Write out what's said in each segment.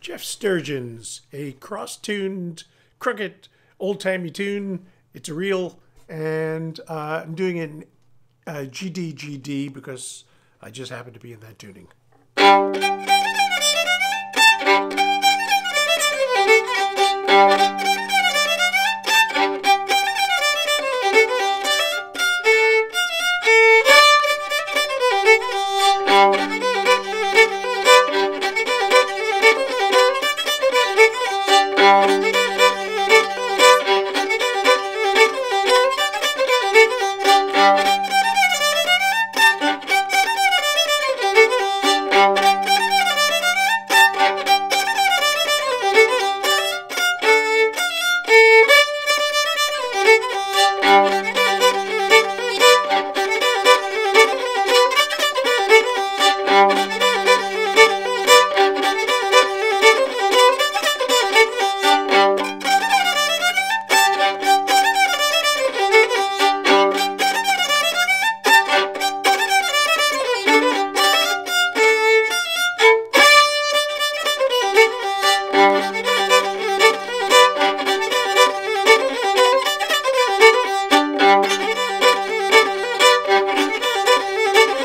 Jeff Sturgeon's, a cross-tuned, crooked, old-timey tune. It's a reel, and I'm doing it in GD because I just happen to be in that tuning.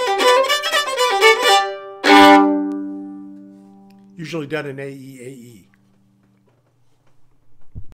Usually done in AE.